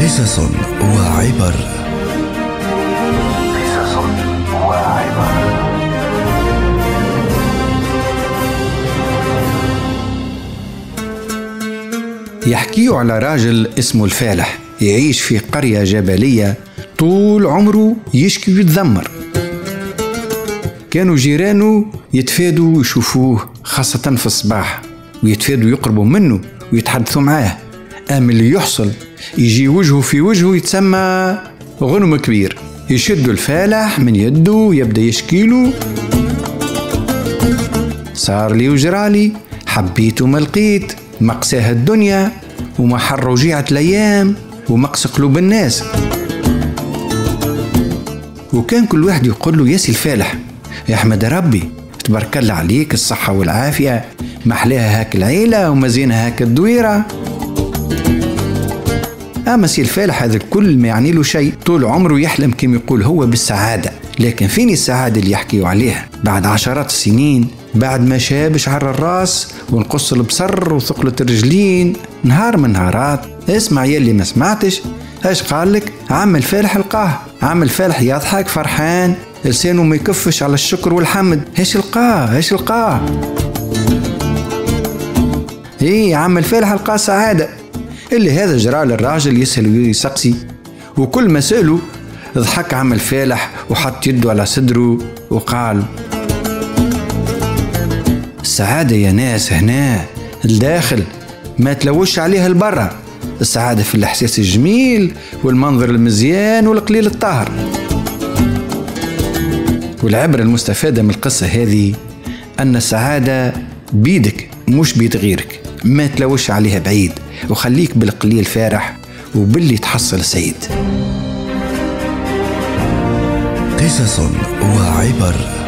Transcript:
قصص وعبر. قصص وعبر. يحكيوا على راجل اسمه الفالح يعيش في قرية جبلية، طول عمره يشكي ويتذمر. كانوا جيرانه يتفادوا يشوفوه خاصة في الصباح، ويتفادوا يقربوا منه ويتحدثوا معاه. أما اللي يحصل يجي وجهه في وجهه يتسمى غنم كبير. يشدوا الفالح من يده ويبدأ يشكيله: صار لي وجرالي، حبيت وما لقيت، مقساها الدنيا وما حر وجيعة الأيام ومقس قلوب الناس. وكان كل واحد يقول له: ياسي الفالح، يحمد ربي، تبارك الله عليك، الصحة والعافية، محلاها هاك العيلة ومزينها هاك الدويرة. أما سي الفالح هذا الكل ما يعني له شيء، طول عمره يحلم كما يقول هو بالسعادة. لكن فين السعادة اللي يحكيوا عليها بعد عشرات السنين، بعد ما شاب شعر الراس ونقص البصر وثقلة الرجلين؟ نهار من نهارات اسمع يلي ما سمعتش، ايش قالك عم الفالح؟ لقاه عم الفالح يضحك فرحان، لسانه ما يكفش على الشكر والحمد. ايش لقاه ايه عم الفالح لقاه سعادة. اللي هذا جرى للراجل يسأل ويسقسي، وكل ما سأله ضحك عم الفالح وحط يده على صدره وقال: السعادة يا ناس هنا الداخل، ما تلوش عليها البرة. السعادة في الإحساس الجميل والمنظر المزيان والقليل الطاهر. والعبرة المستفادة من القصة هذه أن السعادة بيدك مش بيد غيرك، ما تلوش عليها بعيد، وخليك بالقليل فارح وباللي تحصل سعيد. قصص وعبر.